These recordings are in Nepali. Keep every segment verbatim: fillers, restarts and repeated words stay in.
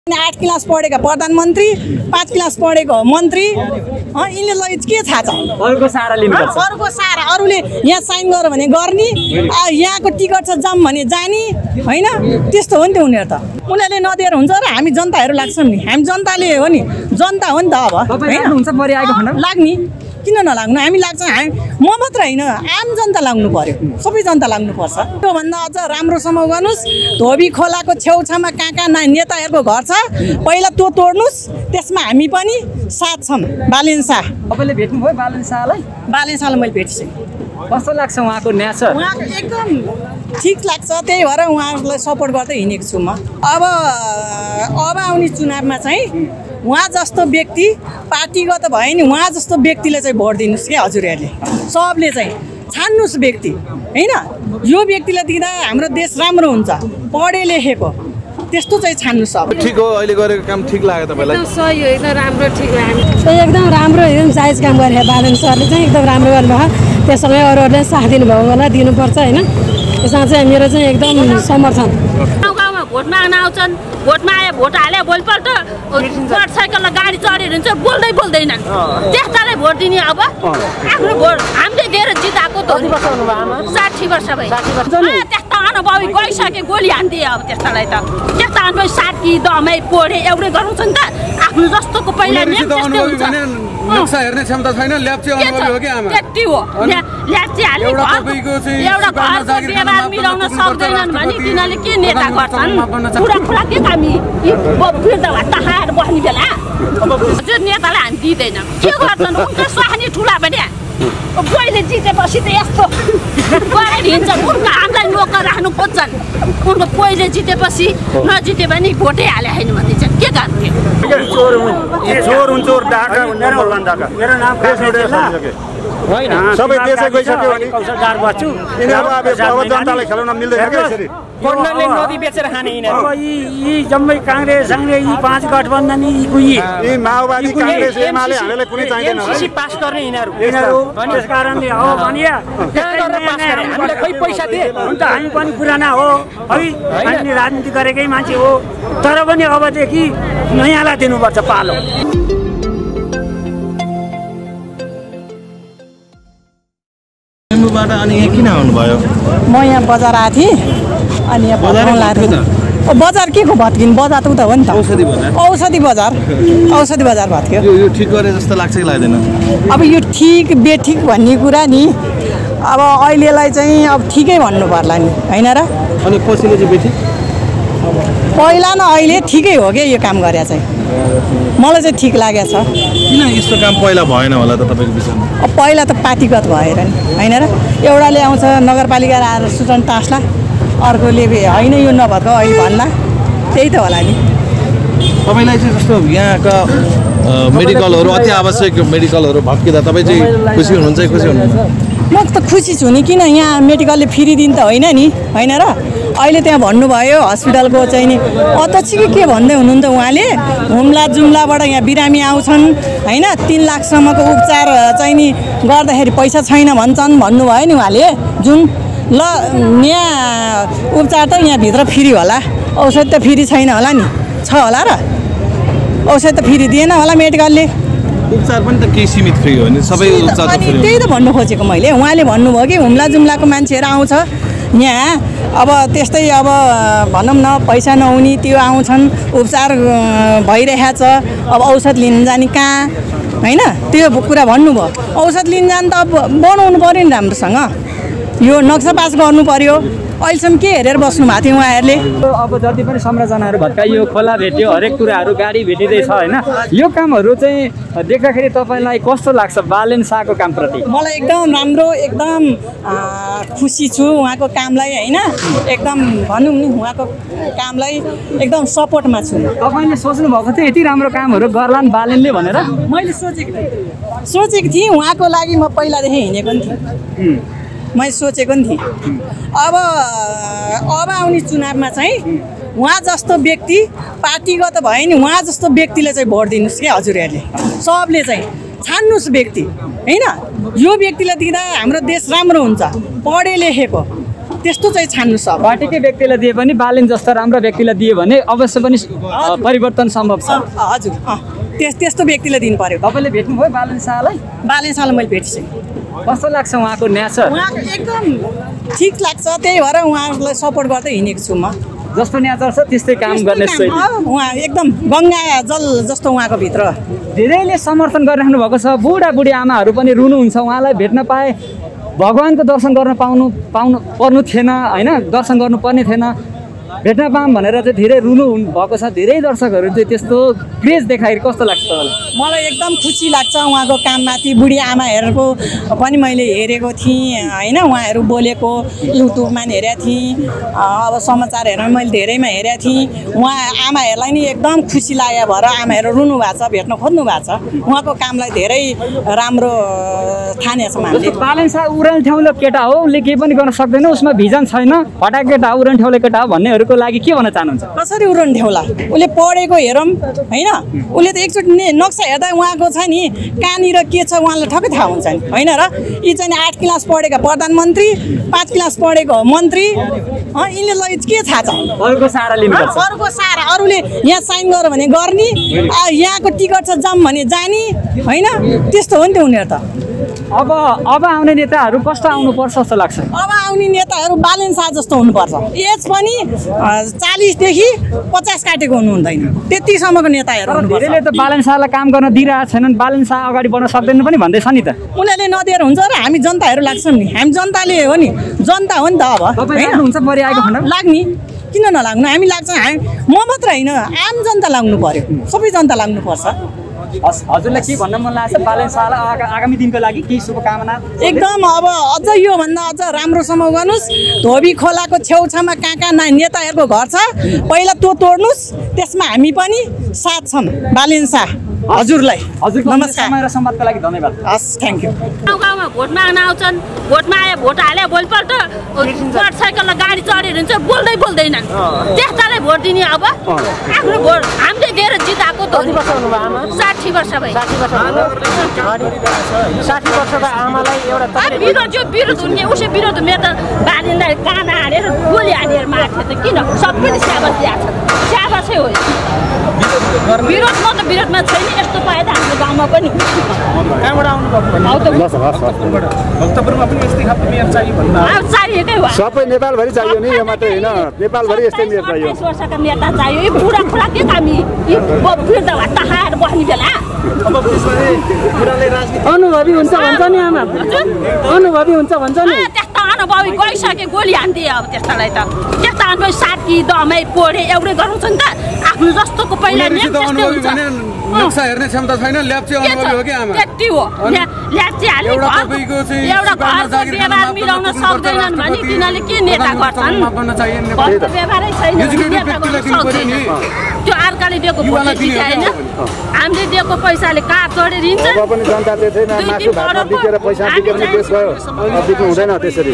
आठ क्लास पढेका प्रधानमन्त्री पाँच क्लास पढेको मन्त्री यिनीहरूलाई के थाहा छ अरूको सहारा लिनुपर्छ अरूको सहारा अरूले यहाँ साइन गर भने गर्ने यहाँको टिकट छ जाम भने जाने हैन त्यस्तो हो नि त उनीहरु त उनीहरुले नदिएर हुन्छ र हामी जनताहरु लाग्छौं नि हामी जनताले हो नि जनता हो नि त अब हैन हुन्छ परि आएको खण्ड लाग्ने किन नलाग्नु हामी लाग्छ हामी म मात्र हैन आम जनता लाग्नु पर्यो सबै जनता लाग्नु पर्छ त्यो भन्दा अझ राम्रोसँग गर्नुस् धोबी खोलाको छेउछाउमा कहाँ कहाँ नेताहरुको घर छ पहिला त्यो तोड्नुस् त्यसमा हामी पनि साथ छौं बालेन शाह तपाईले भेट्नु भयो बालेन शाहलाई बालेन शाहलाई मैले भेटिसके कस्तो लाग्छ उहाँको न्याय उहाँको एकदम ठीक लाग्छ त्यही भएर उहाँलाई सपोर्ट गर्दै हिँडेको छु म अब अब आउने चुनावमा चाहिँ उहाँ जस्तो व्यक्ति पार्टीगत भयो नि उहाँ जस्तो व्यक्तिले चाहिँ भोट दिनुस् के हजुरहरुले सबले चाहिँ छान्नुस् व्यक्ति हैन यो व्यक्तिले दिँदा हाम्रो देश राम्रो हुन्छ पढे लेखेको त्यस्तो चाहिँ छान्नुस् अब ठीक हो अहिले गरेको काम ठीक लाग्यो तपाईलाई एकदम सही हो एकदम राम्रो ठीक हो एकदम राम्रो एकदम जायज काम गरे बालन सरले चाहिँ एकदम राम्रो गर्नुभयो त्यसमै अरूहरुले साथ दिनुभयो होला दिनुपर्छ हैन त्यसमा चाहिँ मेरो चाहिँ एकदम समर्थन गाउँमा भोट माग्न आउँछन् भोटमा आए भोट हाले भोलिपल्ट मोटरसाइकलमा गाडी चढेर हुन्छ बोल्दै बोल्दैनन् त्यस्तालाई भोट दिने अब आफ्नो भोट हामीले दिएर जिताएको त साठी वर्ष भयो त्यस्ता अनुभवी गइसके गोली हान्दिए अब त्यस्तालाई त त्यस्ता अनुभवी साथी दमै पोडे एउटै गराउँछ नि त आफ्नो जस्तोको पहिला नि त्यस्तै हुन्छ नक्सा हेर्ने क्षमता छैन ल्याप्चे अनुभवी हो के आमा त्यति हो ल्याप्चे हाले एउटा तपाईको चाहिँ एउटा घरको व्यवहार मिलाउन सक्दैनन् भने तिनीहरूले के नेता गर्छन् पुरा पुरा के हामी फिर्ता भत्ता खाएर बस्ने बेला त्यो नेतालाई हामी दिँदैन के गर्छन् उनको स्वाहानी ठुला भने पहिले जितेपछि त यस्तो गरेर हिँड्छन् उनको हामीलाई नोकर राख्नु खोज्छन् उनको पहिले जितेपछि नजिते भने भोटै हाले होइन भने चाहिँ के गर्ने चोर चोर हुन्छ डाका हुँदैन होला डाका मेरो नाम होइन सबै देशै गइसक्यो भने कौशलदार बच्छु अब अब जनतालाई खेलाउन मिल्दैन के यसरी कोन्डले नदी बेचेर खाने यिनीहरु अब यी यी जम्मै कांग्रेस सँगै यी पाँच गठबन्धन यी कुई यी माओवादी कांग्रेस एमाले हामीलाई कुनै चाहिदैन एमसीसी पास गर्ने यिनीहरु यिनीहरु त्यस कारणले हो भनिया कहाँ गरेर पास गरे हामीले खै पैसा दिए हुन्छ हामी पनि पुराना हो है हामी राजनीति गरेकै मान्छे हो तर पनि अबदेखि नयाँलाई दिनुपर्छ पालो बाट अनि यहाँ किन आउनु भयो म यहाँ बजार आएको थिएँ अनि यहाँ बजार लाग्यो बजार के को भत्किन बजार त उता हो नि त औषधि बजार औषधि बजार औषधि बजार भत्क्यो यो यो ठीक गरे जस्तो लाग्छ कि लाग्दैन अब यो ठीक बेठिक भन्ने कुरा नि अब अहिलेलाई चाहिँ अब ठिकै भन्नु पर्ला नि हैन र अनि पछिल्लो चाहिँ बेठिक पहिला न अहिले ठिकै हो के यो काम गरे चाहिँ मलाई चाहिँ ठीक लागेको छ किन यस्तो काम पहिला भएन होला त तपाईको विषयमा अब पहिला त पार्टीगत भएर नि हैन र एउटाले आउँछ नगरपालिका आएर सुचन टास्ला अर्कोले होइन यो नभएको अहिले भन्ला त्यही त होला नि तपाईलाई चाहिँ जस्तो यहाँका मेडिकलहरु अति आवश्यक मेडिकलहरु भत्किदा तपाई चाहिँ खुसी हुनुहुन्छ खुसी हुनुहुन्छ म त खुसी छु नि किन यहाँ मेडिकलले फ्री दिन त होइन नि हैन र अहिले त्यहाँ भन्नुभयो हस्पिटलको चाहिँ नि अध्यक्ष कि के भन्दै हुनुहुन्छ उहाँले हुम्ला जुम्लाबाट यहाँ बिरामी आउँछन् हैन तीन लाखसम्मको उपचार चाहिँ नि गर्दाखेरि पैसा छैन भन्छन् भन्नुभयो नि उहाँले जुन ल यहाँ उपचार त यहाँभित्र फ्री होला औषध त फ्री छैन होला नि छ होला र औषध त फ्री दिएन होला मेडिकलले उपचार पनि त केही सीमित फ्री हो नि सबै उपचार त फ्री हो त्यही त भन्नु खोजेको मैले उहाँले भन्नुभयो कि हुम्ला जुम्लाको मान्छेहरू आउँछ यहाँ अब त्यस्तै अब भनौँ न पैसा नहुने त्यो आउँछन् उपचार भइरहेको छ अब औषध लिन जाने कहाँ हैन त्यो कुरा भन्नुभयो औषध लिन जान त अब बनाउनु पर्यो नि राम्रोसँग यो नक्सा पास गर्नु पर्यो अहिलेसम्म के हेरेर बस्नु भएको थियो उहाँहरूले अब जति पनि संरचनाहरू भत्काइयो खोला भेट्यो हरेक कुराहरू गाडी भेटिँदैछ होइन यो कामहरू चाहिँ देख्दाखेरि तपाईँलाई कस्तो लाग्छ बालेन शाहको कामप्रति मलाई एकदम राम्रो एकदम खुसी छु उहाँको कामलाई होइन एकदम भनौँ नि उहाँको कामलाई एकदम सपोर्टमा छु तपाईँले सोच्नु भएको थियो यति राम्रो कामहरू गर्लान् बालेनले भनेर मैले सोचेको थिएँ सोचेको थिएँ उहाँको लागि म पहिलादेखि हिँडेको नि थिएँ मैले सोचेको नि थिएँ अब अब आउने चुनावमा चाहिँ उहाँ जस्तो व्यक्ति पार्टीगत भयो नि उहाँ जस्तो व्यक्तिले चाहिँ भोट दिनुस् के हजुरहरुले सबले चाहिँ छान्नुस् व्यक्ति हैन यो व्यक्तिले दिँदा हाम्रो देश राम्रो हुन्छ पढे लेखेको त्यस्तो चाहिँ छान्नुहोस् अब पार्टीकै व्यक्तिलाई दिए पनि बालेन जस्तो राम्रो व्यक्तिलाई दियो भने अवश्य पनि परिवर्तन सम्भव छ। हजुर त्यस त्यस्तो व्यक्तिलाई दिनु पर्यो। तपाईँले भेट्नुभयो बालेन शाहलाई? बालेन शाहलाई मैले भेटिसकेँ। कस्तो लाग्छ उहाँको न्याचर? उहाँको एकदम ठिक लाग्छ, त्यही भएर उहाँलाई सपोर्ट गर्दै हिँडेको छु म। जस्तो न्याचर छ त्यस्तै काम गर्ने शैली उहाँ एकदम गङ्गा जल जस्तो उहाँको भित्र। धेरैले समर्थन गरिराख्नु भएको छ, बुढाबुढी आमाहरू पनि रुनुहुन्छ उहाँलाई भेट्न पाए भगवानको दर्शन गर्न पाउनु पाउनु पर्नु थिएन होइन, दर्शन गर्नुपर्ने थिएन, भेट्न पाऊँ भनेर चाहिँ धेरै रुनु भएको छ। धेरै दर्शकहरू चाहिँ त्यस्तो क्रेज देखाएर कस्तो लाग्छ तपाईँलाई? मलाई एकदम खुसी लाग्छ उहाँको काममाथि। बुढी आमाहरूको पनि मैले हेरेको थिएँ होइन, उहाँहरू बोलेको युट्युबमा पनि हेरेको थिएँ, अब समाचारहरू मैले धेरैमा हेरेको थिएँ। उहाँ आमाहरूलाई नि एकदम खुसी लाग्यो भएर आमाहरू रुनु भएको छ, भेट्न खोज्नु भएको छ। उहाँको कामलाई धेरै राम्रो ठानेछौँ हामीले। बालेन शाह उरान ठाउँले केटा हो, उसले केही पनि गर्न सक्दैन, उसमा भिजन छैन, फटाक केटा हो, उरान ठाउँले केटा हो भन्नेहरूको लागि के भन्न चाहनुहुन्छ? कसरी उरान ठाउँला? उसले पढेको हेरौँ होइन, उसले त एकचोटि नक्सा हेर्दा उहाँको छ नि कहाँनिर के छ उहाँलाई ठक्कै थाहा हुन्छ नि होइन र। यी चाहिँ आठ क्लास पढेका प्रधानमन्त्री, पाँच क्लास पढेको मन्त्री, यिनीहरूलाई के थाहा छ? अरूको सहारा लिनुपर्छ। अरूको सहारा, अरूले यहाँ साइन गर भने गर्ने, यहाँको टिकट छ जाऊँ भने जाने होइन, त्यस्तो हो नि त उनीहरू त। अब अब आउने नेताहरू कस्तो आउनुपर्छ जस्तो लाग्छ? अब आउने नेताहरू बालेन शाह जस्तो हुनुपर्छ। एज पनि चालिसदेखि पचास काटेको हुनु हुँदैन, त्यतिसम्मको नेताहरू हुनुपर्छ। धेरैले त बालेन शाहलाई काम गर्न दिइरहेको छैनन्, बालेन शाह अगाडि बढ्न सक्दैन पनि भन्दैछ नि त। उनीहरूले नदिएर हुन्छ र हामी जनताहरू लाग्छौँ नि, हामी जनताले हो नि, जनता हो नि त। अब हुन्छ परि आएको खण्ड लाग्ने किन नलाग्नु, हामी लाग्छौँ। हामी म मात्र होइन, आम जनता लाग्नु पर्यो, सबै जनता लाग्नुपर्छ। हजुरलाई के भन्न मन लाग्छ बालेन शाहलाई आगामी दिनको लागि के शुभकामना? एकदम अब अझ योभन्दा अझ राम्रोसँग गर्नुहोस्। धोबी खोलाको छेउछाउमा कहाँ कहाँ नेताहरूको घर छ पहिला त्यो तोड्नुहोस्, त्यसमा हामी पनि साथ छौँ। बालेन शाह हजुरलाई हजुर नमस्कार। समय र सम्वादको लागि धन्यवाद। हस् थ्याङ्क यू। गाउँ गाउँमा भोट माग्न आउँछन्, भोटमा आयो भोट हाल्यो भोलिपल्ट मोटरसाइकलमा गाडी चढेर हुन्छ, बोल्दै बोल्दैनन्, त्यस्तालाई भोट दिने। अब आफ्नो भोट हामीले दिएर जिताएको त साठी वर्ष भयो। साठी वर्षको आमालाई एउटा विरोध जो विरोध हुने उसै विरोध मेरो त बालेनलाई कान हालेर गोली हालेर मार्थ्यो त किन? सबैले स्याबास दिएको छ, स्याबासै हो। विरोधमा त विरोधमा छैन, यस्तो पाए त हाम्रो गाउँमा पनि। कहाँबाट आउनु चाहिएकै हो, सबै नेपालभरि चाहियो नि, यो मात्रै होइन, नेपालभरि यस्तै मेयर चाहियो। अट्ठाइस वर्षका नेता चाहियो। यो बुढा खुला के हामी वृद्ध भत्ता खाएर बस्ने बेला अनुभवी हुन्छ भन्छ नि आमा, अनुभवी हुन्छ भन्छ नि। त्यस्ता अनुभवी गइसके गोली हान्दिए। अब त्यस्तालाई त त्यस्ता अनुभवी साथी दमाई पोडे एउटै गराउँछ नि त। आफ्नो जस्तोको पहिला नक्सा हेर्ने क्षमता छैन, ल्याप्चे अनुभवी हो कि आमा? त्यति हो, ल्याप्चे हाले एउटा घरको व्यवहार मिलाउन सक्दैनन् भने तिनीहरूले के नेता गर्छन्? व्यवहारै छैन, त्यो अर्काले दिएको पैसा होइन, हामीले दिएको पैसाले कार चढेर हिँड्छ। पनि जनताले चाहिँ मासु भातमा बिकेर पैसा बिकेर देश गयो, बिक्नु हुँदैन त्यसरी।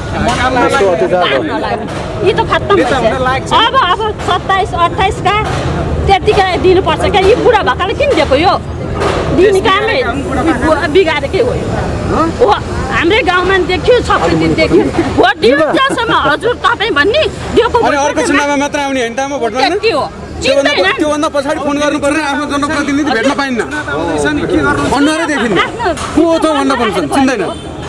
यी त खत्तम भइसक्यो। अब अब सत्ताइस अट्ठाइसका त्यतिकै दिनुपर्छ क्या। यी बुढा भएकाले किन दिएको? यो दिने कामै बिगारेकै हो। हो हाम्रै गाउँमा देखियो, सबै दिन देखियो। भोट दियो जसम्म हजुर तपाईँ भन्ने दिएको अर्को चुनावमा मात्र आउने होइन त म भोट माग्न? त्यति हो। त्योभन्दा पछाडि फोन गर्नु पर्ने, आफ्नो जनप्रतिनिधि भेट्न पाइन्न, अनुहारै देखिन्न, को त भन्न पर्छ, चिन्दैन।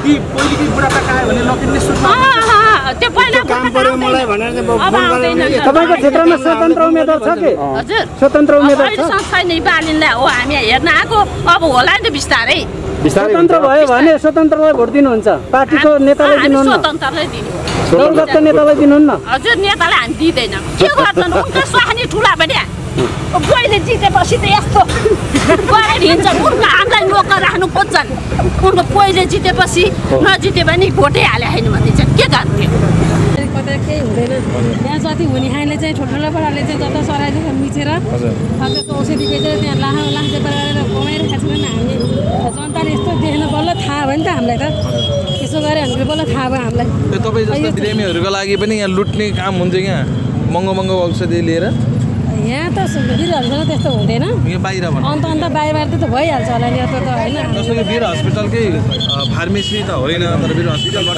त्यो पहिला काम पर्यो मलाई भनेर तपाईँको क्षेत्रमा स्वतन्त्र उम्मेदवार छ कि? हजुर स्वतन्त्र उम्मेदवार छ? छैन, बालेनलाई हो हामी हेर्न आएको। अब होला नि त बिस्तारै। स्वतन्त्र भयो भने स्वतन्त्रलाई भोट दिनुहुन्छ? पार्टीको नेतालाई दिनुहुन्न? स्वतन्त्रलाई दिनु, दलगतको नेतालाई दिनुहुन्न? हजुर नेतालाई हामी दिँदैन। के गर्छन् उनको स्वाहानी ठुला पनि बुवाले जितेपछि त यस्तो गरेर हिँड्छन्। उनको हामीलाई नोकर राख्नु खोज्छन्। उनको पहिले जितेपछि नजिते भने भोटै हाले होइन भनिदिन्छन्। के गर्थे? कतै केही हुँदैन। यहाँ जति हुने खाइले चाहिँ ठुल्ठुलो बडाले चाहिँ जता सराइदिएर मिचेर त्यसको औषधि बेचेर त्यहाँ लाख लाख रुपियाँ गरेर कमाइरहेको छैन। हामी जनताले यस्तो देख्न बल्ल थाहा भयो नि त हामीलाई त। यसो गऱ्यो भने बल्ल थाहा भयो हामीलाई। तपाईँ जस्तो बिरामीहरूको लागि पनि यहाँ लुट्ने काम हुन्छ यहाँ, महँगो महँगो औषधि लिएर। यहाँ त बिरुवाहरूसँग त्यस्तो हुँदैन, बाहिर अन्त अन्त बाहिर बाहिर त भइहाल्छ होला नि। त होइन जस्तो कि वीर हस्पिटलकै फार्मेसी त होइन, तर वीर हस्पिटलबाटै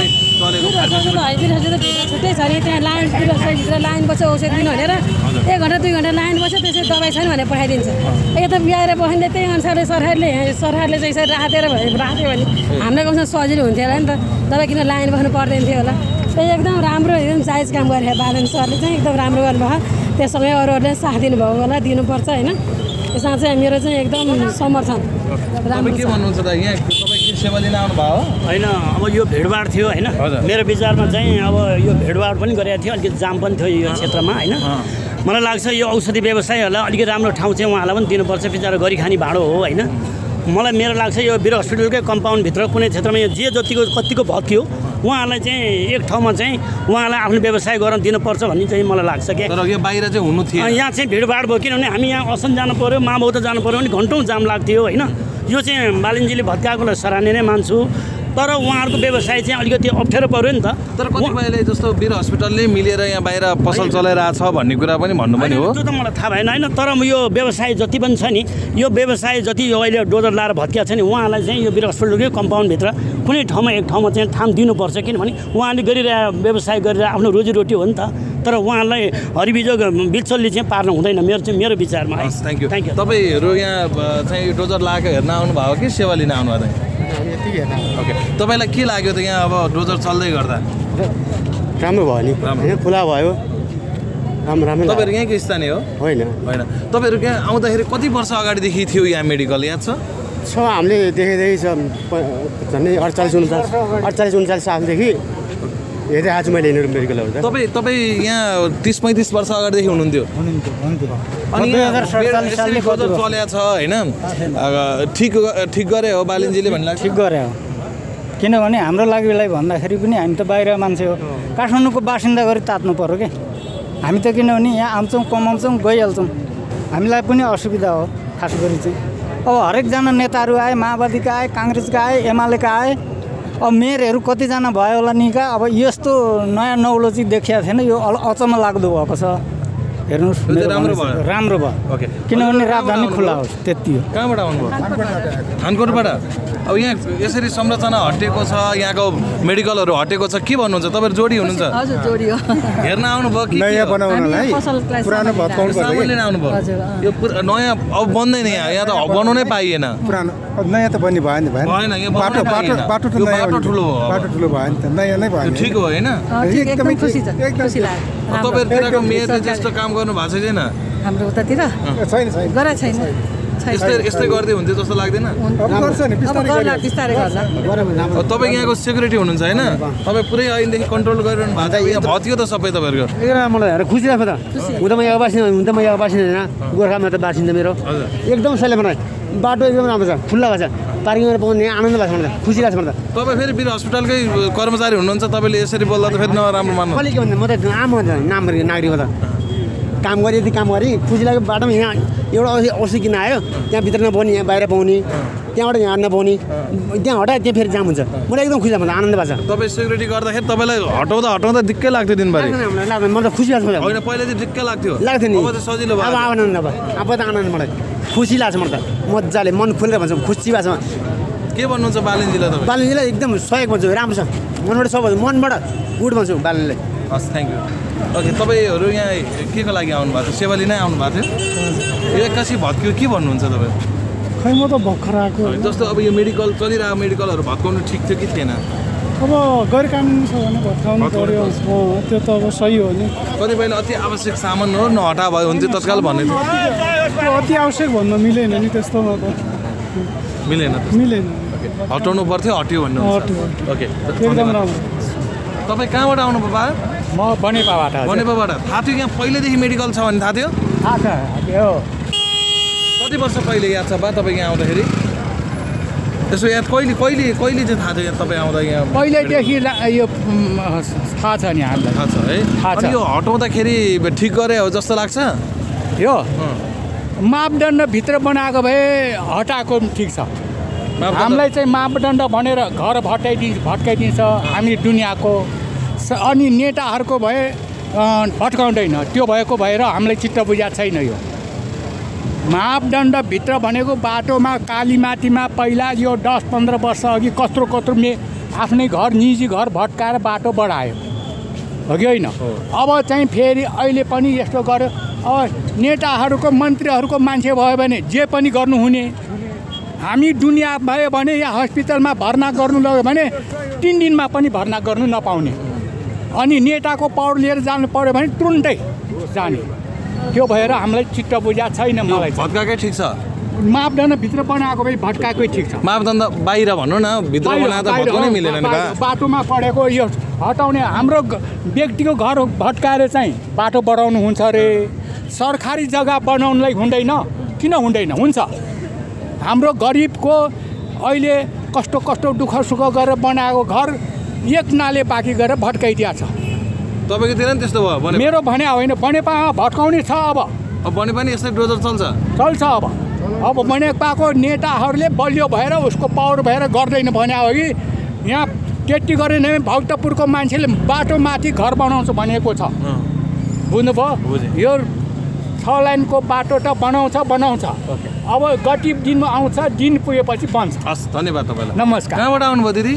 चलेको बिरुवा त है बिरुवा त भित्र छुट्टै छ नि त्यहाँ लाइन बिरुवा लाइन बस्छ औषधि दिनु भनेर एक घन्टा दुई घन्टा लाइन बस्छ त्यसै दबाई छैन भनेर पठाइदिन्छ यता बिहाएर बस्ने त्यही अनुसारले सरकारले सरकारले चाहिँ यसरी राखेर राख्यो भने हामीलाई कमसेकम सजिलो हुन्थ्यो होला नि त दबाई किन लाइन बस्नु पर्दैन थियो होला त्यही एकदम राम्रो एकदम जायज काम गरेर बालन सरले चाहिँ एकदम राम्रो गर्नुभयो त्यससँगै अरूहरूले साथ दिनुभएको होला दिनुपर्छ होइन त्यसमा चाहिँ मेरो चाहिँ एकदम समर्थन तपाईँ के भन्नुहुन्छ त यहाँ तपाईँ के सेवा लिन आउनुभयो होइन अब यो भिडभाड थियो होइन मेरो विचारमा चाहिँ अब यो भिडभाड पनि गरेको थियो अलिकति जाम पनि थियो यो क्षेत्रमा होइन मलाई लाग्छ यो औषधि व्यवसायहरूलाई अलिकति राम्रो ठाउँ चाहिँ उहाँलाई पनि दिनुपर्छ बिचरा गरी खाने भाँडो हो होइन मलाई मेरो लाग्छ यो वीर हस्पिटलकै कम्पाउन्डभित्र कुनै क्षेत्रमा यो जे जतिको कतिको भत्कियो उहाँहरूलाई चाहिँ एक ठाउँमा चाहिँ उहाँलाई आफ्नो व्यवसाय गर्न दिनुपर्छ भन्ने चाहिँ मलाई लाग्छ क्या तर यो बाहिर चाहिँ हुनु थियो यहाँ चाहिँ भिडभाड भयो किनभने हामी यहाँ असन जानु पऱ्यो माबौत जानु पऱ्यो भने घन्टौँ जाम लाग्थ्यो होइन यो चाहिँ बालिनजीले भत्काएकोलाई सराहनीय नै मान्छु तर उहाँहरूको व्यवसाय चाहिँ अलिकति अप्ठ्यारो पऱ्यो नि त तर कतिपयले जस्तो वीर हस्पिटलले मिलेर यहाँ बाहिर पसल चलाइरहेछ भन्ने कुरा पनि भन्नु पनि हो त्यो त मलाई थाहा भएन होइन तर यो व्यवसाय जति पनि छ नि यो व्यवसाय जति यो अहिले डोजर लाएर भत्किया छ नि उहाँलाई चाहिँ यो वीर हस्पिटलकै कम्पाउन्डभित्र कुनै ठाउँमा एक ठाउँमा चाहिँ थाम दिनुपर्छ किनभने उहाँले गरिरह व्यवसाय गरेर आफ्नो रोजीरोटी हो नि त तर उहाँलाई हरिबिजोग बिचल्ली चाहिँ पार्नु हुँदैन मेरो चाहिँ मेरो विचारमा थ्याङ्क यू थ्याङ्क यू तपाईँहरू यहाँ चाहिँ डोजर लगाएको हेर्न आउनुभयो कि सेवा लिन आउनुभयो त ओके तपाईँलाई के लाग्यो त यहाँ अब डोजर चल्दै गर्दा राम्रो भयो नि होइन खुला भयो राम्रो राम्रो तपाईँहरू यहाँको स्थानीय हो होइन होइन तपाईँहरू यहाँ आउँदाखेरि कति वर्ष अगाडिदेखि थियो यहाँ मेडिकल याद छ छ हामीले देखेदेखि छ झन्डै अडचालिस उन्चालिस अडचालिस उन्चालिस सालदेखि हेर्दै आएको छु मैले यिनीहरू मेडिकलहरू त तपाईँ तपाईँ यहाँ तिस पैँतिस वर्ष अगाडिदेखि हुनुहुन्थ्यो अनि चलेको छ होइन ठिक ठिक गरे हो बालिनजीले भन्नु लाग्छ ठिक गरे हो किनभने हाम्रो लागिलाई भन्दाखेरि पनि हामी त बाहिर मान्छे हो काठमाडौँको बासिन्दा गरी तात्नु पर्यो क्या हामी त किनभने यहाँ आउँछौँ कमाउँछौँ गइहाल्छौँ हामीलाई पनि असुविधा हो खास गरी चाहिँ अब हरेकजना नेताहरू आए माओवादीका आए काङ्ग्रेसका आए एमालेका आए अब मेयरहरू कतिजना भयो होला नि का अब यस्तो नयाँ नौलो चाहिँ देखिएको थिएन यो अचम्म लाग्दो भएको छ हेर्नुहोस् राम्रो भयो राम्रो भयो ओके किनभने राजधानी खुला होस् त्यति हो कहाँबाट आउनुभयो खानकोटबाट अब यहाँ यसरी संरचना हटेको छ यहाँको मेडिकलहरू हटेको छ के भन्नुहुन्छ तपाईँहरू जोडी हुनुहुन्छ हजुर जोडी हो हेर्न आउनुभयो कि नयाँ बनाउनलाई पुरानो भत्काउनु सामान लिन आउनुभयो यो नयाँ अब बन्दैन यहाँ यहाँ त बनाउनै पाइएन पुरानो नयाँ त बन्ने भयो नि भएन यहाँ बाटो बाटो बाटो त बाटो ठुलो हो बाटो ठुलो भयो नि त नयाँ नै भयो ठिक हो होइन एकदमै खुसी छ खुसी लाग्यो तपाईँहरूतिरको मेयरले जस्तो काम गर्नु भएको छैन हाम्रो उतातिर छैन छैन गरे छैन यस्तै यस्तै गर्दै हुन्थ्यो जस्तो लाग्दैन गर्छ नि गर्ला बिस्तारै गर्ला तपाईँ यहाँको सेक्युरिटी हुनुहुन्छ होइन तपाईँ पुरै अहिलेदेखि कन्ट्रोल गरिरहनु भएको छ यहाँ भत्कियो त सबै तपाईँहरूको एकदम मलाई हेरेर खुसी लाग्छ त हुन त म यहाँ बासिन्दा हुन त म यहाँ बासिन्दा होइन गोर्खामा त बासिन्दा मेरो एकदम सहिले मलाई बाटो एकदम राम्रो छ खुल्ला भएको छ पार्किङमा पाउने आनन्द भएको छ मलाई खुसी लाग्छ मलाई त तपाईँ फेरि वीर हस्पिटलकै कर्मचारी हुनुहुन्छ तपाईँले यसरी बोल्दा त फेरि नराम्रो मान्नु कहिले के भन्दा म त आम नाम नागरिक हो त काम गरेँ यति काम गरेँ खुसी लाग्यो बाटोमा यहाँ एउटा औषधि किन आयो त्यहाँ भित्र नपाउने यहाँ बाहिर पाउने त्यहाँबाट यहाँ नपाउने त्यहाँ हटायो त्यहाँ फेरि जाम हुन्छ मलाई एकदम खुसी लाग्छ आनन्द भएको छ तपाईँ सेक्युरिटी गर्दाखेरि तपाईँलाई हटाउँदा हटाउँदा दिक्कै लाग्थ्यो दिनभरि लाग्दैन म त खुसी लाग्छ मलाई होइन पहिला चाहिँ दिक्कै लाग्थ्यो लाग्थ्यो नि अब त सजिलो भयो अब आनन्द अब अब त आनन्द मलाई खुसी लाग्छ मलाई त मजाले मन खुलेर भन्छ खुसी भएको छ के भन्नुहुन्छ बालिनजीलाई तपाईँ बालिनजीलाई एकदम सहयोग भन्छु राम्रो छ मनबाट सब मनबाट गुड भन्छु बालिनले हस् थ्याङ्क यू ओके तपाईँहरू यहाँ के को लागि आउनु भएको थियो सेवा लिनै आउनु भएको थियो यो एक्कासी भत्कियो के भन्नुहुन्छ तपाईँ खै म त भर्खर आएको जस्तो अब यो मेडिकल चलिरहेको मेडिकलहरू भत्काउनु ठिक थियो कि थिएन अब गैर कानुनी छ भने भत्काउनु पर्यो त्यो त अब सही हो नि कतिपयले अति आवश्यक सामानहरू नहटा भयो हुन्थ्यो तत्काल भन्ने थियो अति आवश्यक भन्न मिलेन नि त्यस्तोमा त मिलेन मिलेन हटाउनु पर्थ्यो हट्यो भन्नु ओके एकदम राम्रो तपाईँ कहाँबाट आउनुभयो बा म बनेपाबाट बनेपाबाट थाहा थियो यहाँ पहिल्यैदेखि मेडिकल छ भन्ने थाहा थियो थाहा छ हो कति वर्ष पहिले याद छ बा तपाईँ यहाँ आउँदाखेरि त्यसो याद कहिले कहिले कहिले चाहिँ थाहा थियो यहाँ तपाईँ आउँदा यहाँ पहिल्यैदेखि यो थाहा छ नि हामीलाई थाहा छ है अनि यो हटाउँदाखेरि ठिक गरे हो जस्तो लाग्छ यो मापदण्डभित्र बनाएको भए हटाएको ठिक छ हामीलाई चाहिँ मापदण्ड भनेर घर भट्काइदिन्छ भट्काइदिन्छ हामी दुनियाँको अनि नेताहरूको भए भट्काउँदैन त्यो भएको भएर हामीलाई चित्त बुझाएको छैन यो मापदण्डभित्र भनेको बाटोमा कालीमाटीमा पहिला यो दस पन्ध्र वर्ष अघि कत्रो कत्रो मे आफ्नै घर निजी घर भट्काएर बाटो बढायो हो कि होइन अब चाहिँ फेरि अहिले पनि यस्तो गर्यो अब नेताहरूको मन्त्रीहरूको मान्छे भयो भने जे पनि गर्नुहुने हामी दुनियाँ भयो भने यहाँ हस्पिटलमा भर्ना गर्नु लग्यो भने तिन दिनमा पनि भर्ना गर्नु नपाउने अनि नेताको पावर लिएर जानु पर्यो भने तुरुन्तै जाने त्यो भएर हामीलाई चित्त बुझा छैन मलाई भत्काकै ठिक छ मापदण्ड भित्र बनाएको भए भट्काएकै ठिक छ मापदण्ड बाहिर भन्नु न भित्र बनाएर त भत्काउनै मिलेन नि बा बाटोमा पढेको यो हटाउने हाम्रो व्यक्तिको घर भट्काएर चाहिँ बाटो बढाउनु हुन्छ अरे सरकारी जग्गा बनाउनलाई हुँदैन किन हुँदैन हुन्छ हाम्रो गरिबको अहिले कस्तो कस्तो दुःख सुख गरेर बनाएको घर एक नाले बाँकी गरेर भट्काइदिएको छ तपाईँकोतिर नि त्यस्तो भयो भने मेरो भने होइन बनेपामा भट्काउने छ अब अब बने पनि यस्तै डोजर चल्छ चल्छ अब अब बनेपाको नेताहरूले बलियो भएर उसको पावर भएर गर्दैन भने हो कि यहाँ त्यति गरेन भने भक्तपुरको मान्छेले बाटोमाथि घर बनाउँछ भनेको छ बुझ्नुभयो यो छ लाइनको बाटो त बनाउँछ बनाउँछ अब गति दिनमा आउँछ दिन पुगेपछि बन्छ हस् धन्यवाद तपाईँलाई नमस्कार कहाँबाट आउनुभयो दिदी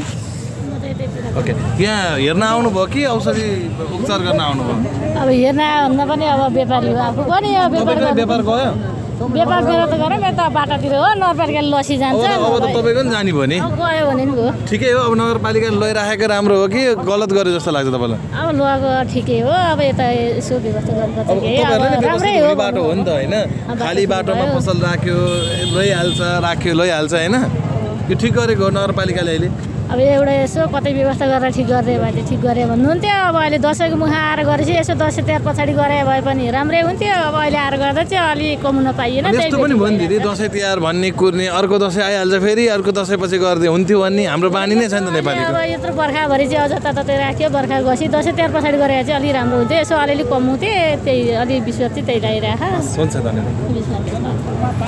ओके यहाँ हेर्न आउनुभयो कि औषधि उपचार गर्न आउनुभयो अब हेर्न भन्दा पनि अब व्यापारी हो आफू पनि अब व्यापार व्यापार गयो व्यापार गरेर त गरेँ मेरो त बाटातिर हो नगरपालिकाले लसी जान्छ अब त तपाईँको नि जाने भयो नि गयो भने नि भयो ठिकै हो अब नगरपालिकाले लैराखेको राम्रो हो कि गलत गरे जस्तो लाग्छ तपाईँलाई अब लगेको ठिकै हो अब यता यसो व्यवस्था गर्नुपर्छ राम्रै हो बाटो हो नि त होइन खाली बाटोमा पसल राख्यो लैहाल्छ राख्यो लैहाल्छ होइन यो ठिक गरेको हो नगरपालिकाले अहिले अब एउटा यसो कतै व्यवस्था गरेर ठिक गरिदियो भए ठिक गरे भन्नुहुन्थ्यो अब अहिले दसैँको मुख आएर गरेपछि यसो दसैँ तिहार पछाडि गरे भए पनि राम्रै हुन्थ्यो अब अहिले आएर गर्दा चाहिँ अलिक कमाउन पाइएन यस्तो पनि भयो नि दिदी दसैँ तिहार भन्ने कुर्ने अर्को दसैँ आइहाल्छ फेरि अर्को दसैँ पछि गर्दै हुन्थ्यो भन्ने हाम्रो बानी नै छ नि त नेपालीको अब यत्रो बर्खाभरि चाहिँ अझ ततातै राख्यो बर्खा गसी दसैँ तिहार पछाडि गरेर चाहिँ अलिक राम्रो हुन्थ्यो यसो अलिअलि कमाउँथेँ त्यही अलिक विश्वास चाहिँ त्यही लगाइराख हुन्छ धन्यवाद